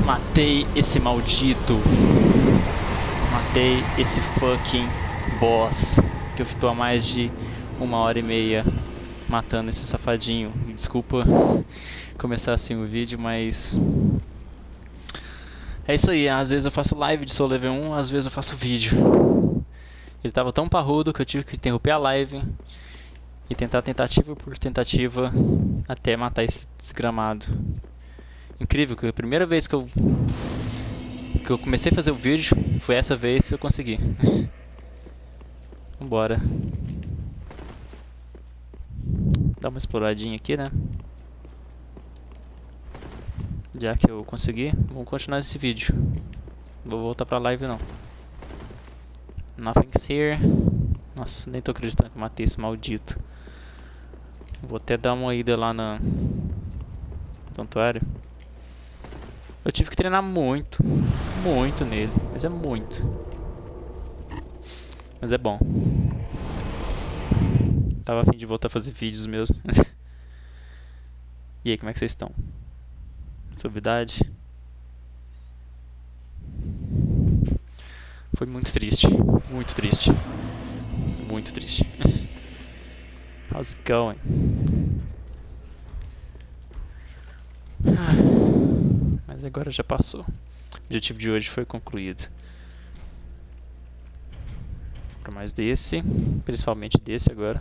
Matei esse maldito. Matei esse fucking boss. Que eu tô há mais de 1h30 matando esse safadinho. Desculpa começar assim o vídeo, mas... é isso aí, às vezes eu faço live de Soul Level 1, às vezes eu faço vídeo. Ele tava tão parrudo que eu tive que interromper a live e tentar tentativa por tentativa até matar esse desgramado. Incrível, que a primeira vez que eu comecei a fazer o vídeo foi essa vez que eu consegui. Vambora. Dar uma exploradinha aqui, né? Já que eu consegui, vamos continuar esse vídeo. Não vou voltar pra live não. Nothing's here. Nossa, nem tô acreditando que eu matei esse maldito. Vou até dar uma ida lá na santuário. Eu tive que treinar muito, muito nele, mas é muito. Mas é bom. Tava a fim de voltar a fazer vídeos mesmo. E aí, como é que vocês estão? Suavidade? Foi muito triste, muito triste, muito triste. How's it going? Mas agora já passou. O objetivo de hoje foi concluído. Para mais desse, principalmente desse agora.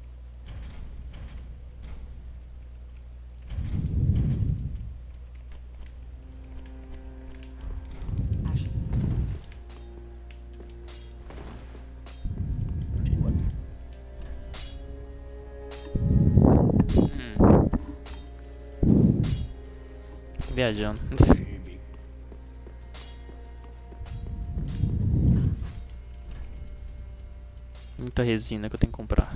Viajando. Muita resina que eu tenho que comprar.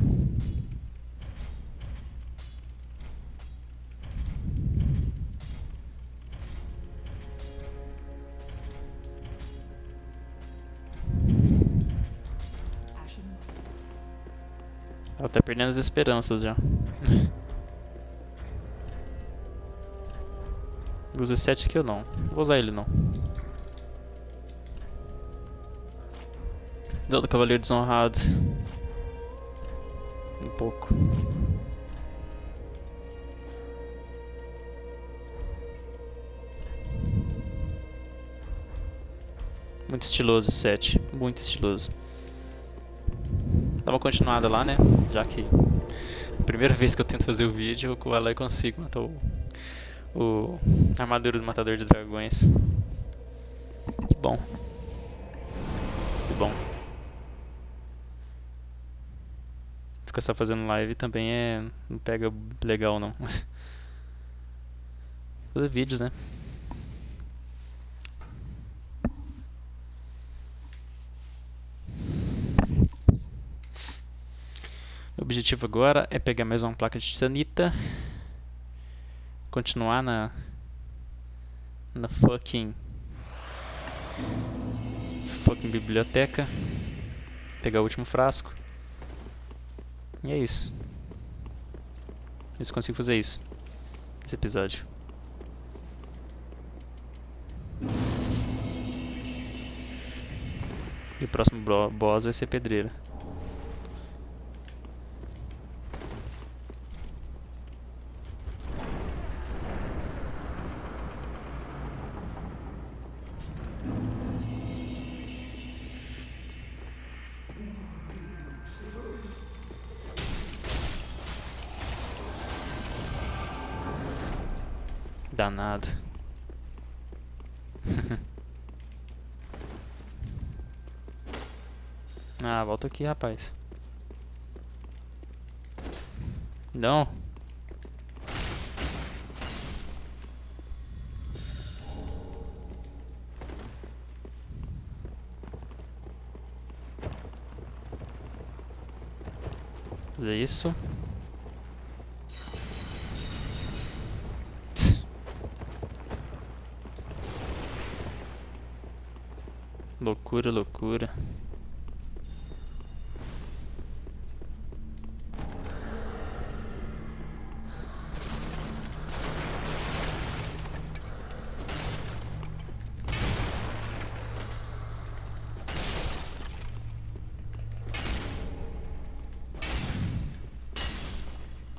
Ela tá perdendo as esperanças já. Uso esse 7 aqui ou não? Não vou usar ele não. Zelda Cavaleiro Desonrado. Um pouco. Muito estiloso esse 7. Muito estiloso. Dá uma continuada lá, né? Já que a primeira vez que eu tento fazer o vídeo, eu vou lá e consigo matar o armadura do matador de dragões. Que bom. Que bom. Ficar só fazendo live também não pega legal não. Fazer vídeos, né? O objetivo agora é pegar mais uma placa de titanita. Continuar na fucking biblioteca. Pegar o último frasco. E é isso. Ver se consigo fazer isso nesse episódio. E o próximo boss vai ser pedreira. Danado. Ah, volta aqui, rapaz. Não. Fazer isso. Loucura, loucura.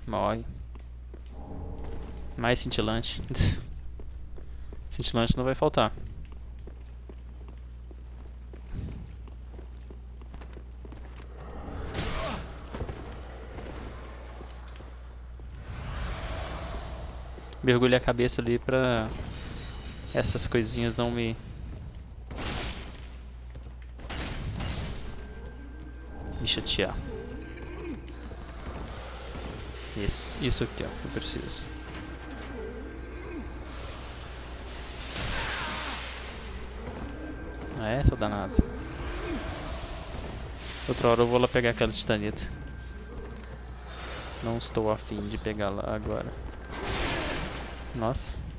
Morre. Mais cintilante. Cintilante não vai faltar. Mergulhe a cabeça ali pra essas coisinhas não me chatear. Isso aqui, ó, que eu preciso. Ah, é, seu danado. Outra hora eu vou lá pegar aquela titanita. Não estou afim de pegar lá agora. Nossa.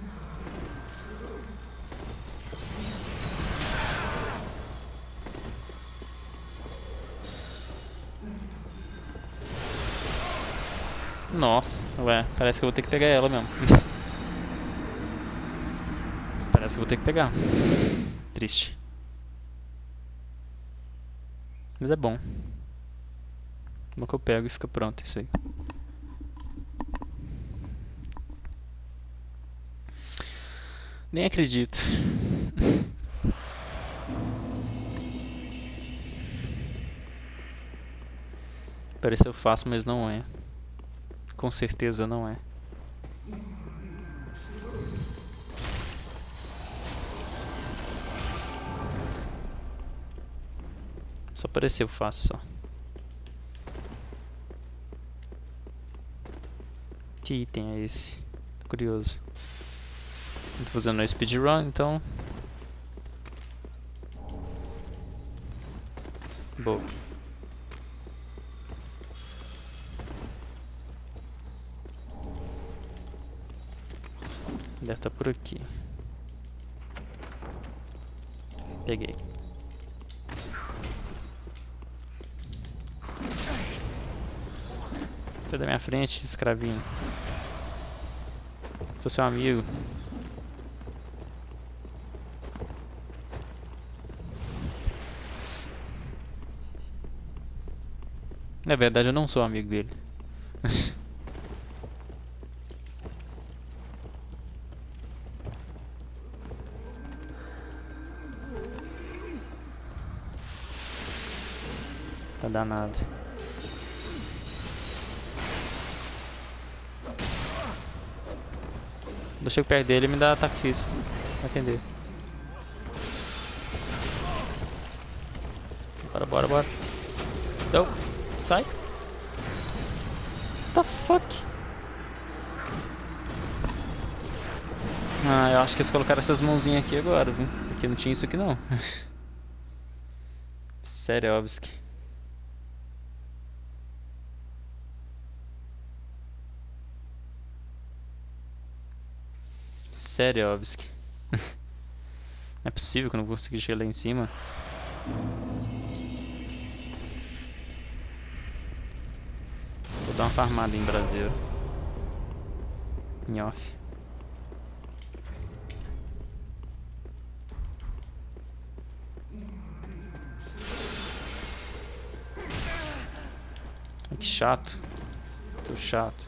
Nossa, ué, parece que eu vou ter que pegar ela mesmo. Parece que eu vou ter que pegar. Triste. Mas é bom. Bom que eu pego e fica pronto isso aí. Nem acredito. Pareceu fácil, mas não é. Com certeza não é. Só pareceu fácil só. Que item é esse? Tô curioso. Tô fazendo uma speedrun, então. Boa. Deve estar por aqui. Peguei. Sai da minha frente, escravinho. Sou seu amigo. Na verdade, eu não sou amigo dele. Tá danado. Eu chego perto dele e me dá ataque físico. Vai atender. Bora, bora, bora. Então, sai. What the fuck? Ah, eu acho que eles colocaram essas mãozinhas aqui agora, viu? Porque não tinha isso aqui não. Seriovski. Seriovski. Não é possível que eu não vou conseguir chegar lá em cima. Vou dar uma farmada em Brasil. Em off. Que chato. Tô chato.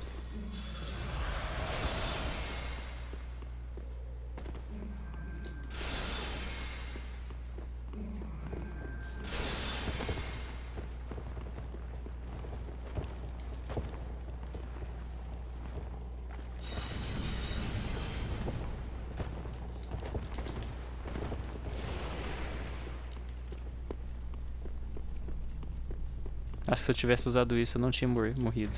Acho que se eu tivesse usado isso eu não tinha morrido.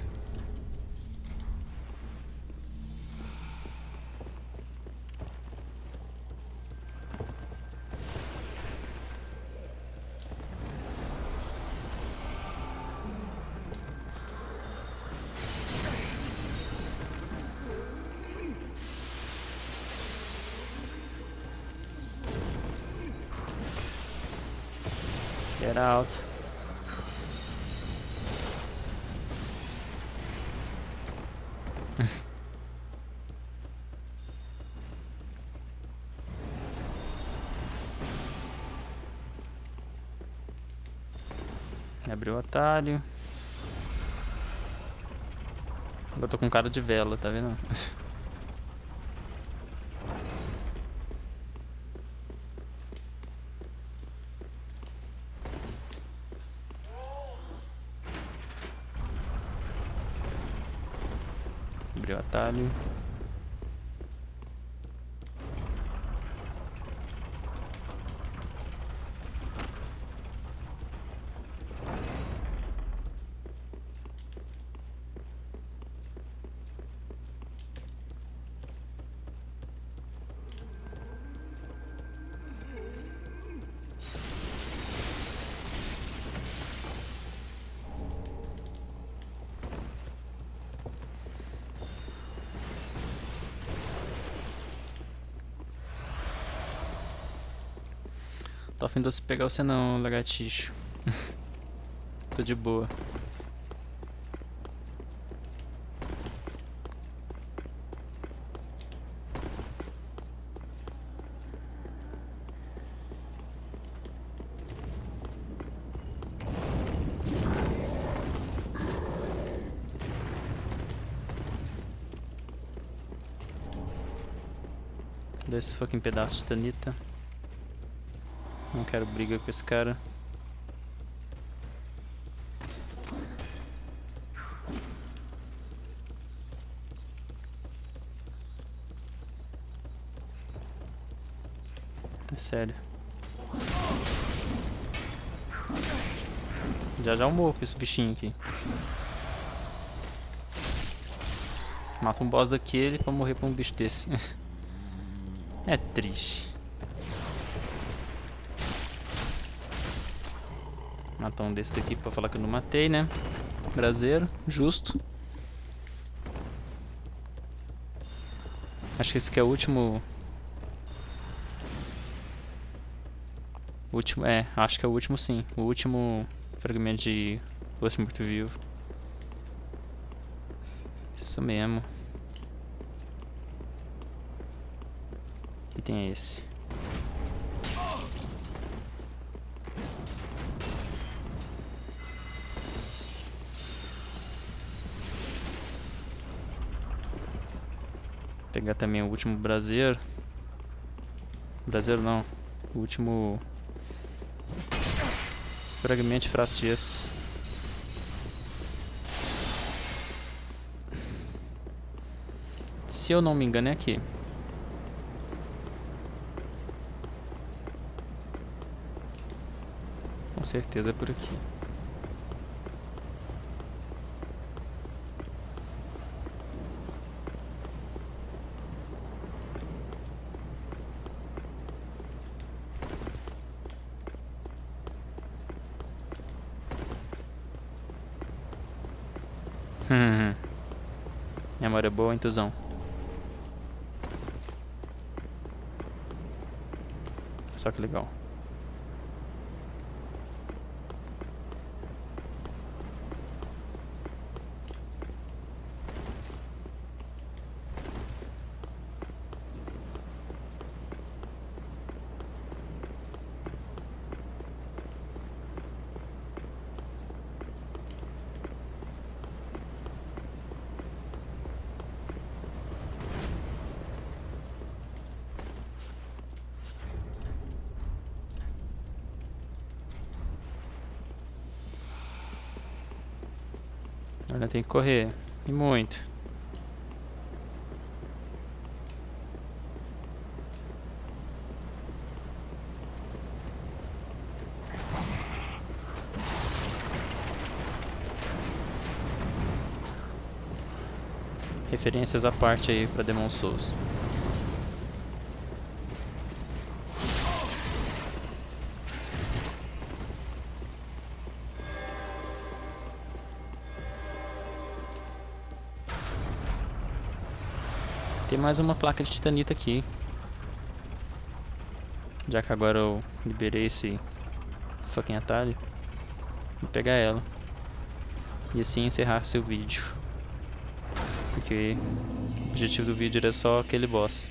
Get out. Abriu o atalho. Eu tô com cara de vela, tá vendo? Abriu o atalho. Tô afim de você pegar você não, lagartixo. Tô de boa. Dá esse fucking pedaço de titanita. Não quero briga com esse cara. É sério. Já já eu morro com esse bichinho aqui. Mata um boss daquele pra morrer pra um bicho desse. É triste. Matar um desse daqui pra falar que eu não matei, né? Braseiro, justo. Acho que esse aqui é o último. Acho que é o último sim. O último fragmento de Ghost Morto-Vivo. Isso mesmo. E tem esse. Vou pegar também o último braseiro. Braseiro não. O último fragmento de frasco de gesso. Se eu não me engano é aqui. Com certeza é por aqui. Memória boa, hein, tuzão? Só que legal. Agora tem que correr. E muito. Referências à parte aí pra Demon Souls. Tem mais uma placa de titanita aqui. Já que agora eu liberei esse fucking atalho. Vou pegar ela. E assim encerrar seu vídeo. Porque o objetivo do vídeo era só aquele boss.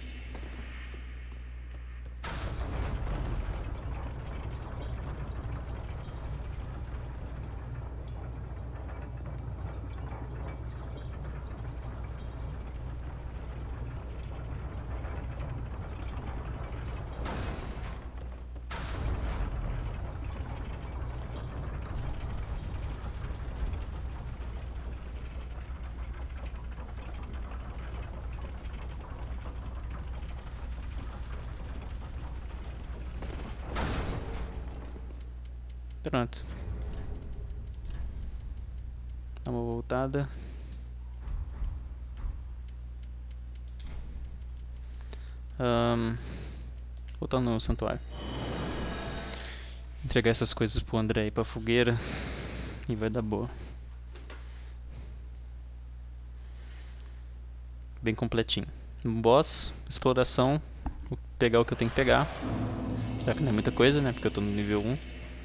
Pronto. Dá uma voltada. Voltando no santuário. Entregar essas coisas pro André aí pra fogueira. E vai dar boa. Bem completinho. Boss, exploração. Vou pegar o que eu tenho que pegar. Já que não é muita coisa, né? Porque eu tô no nível 1.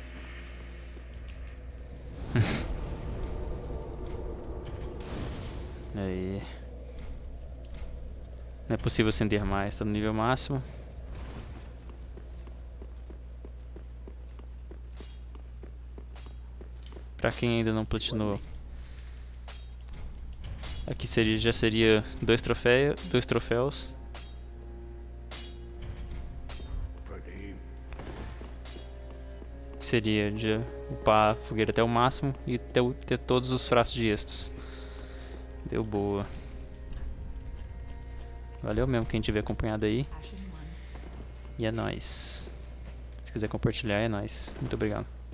Aí. Não é possível acender mais, tá no nível máximo. Pra quem ainda não platinou, aqui já seria dois troféus. Seria de upar a fogueira até o máximo e ter todos os frascos de estos. Deu boa. Valeu mesmo quem tiver acompanhado aí. E é nóis. Se quiser compartilhar, é nóis. Muito obrigado.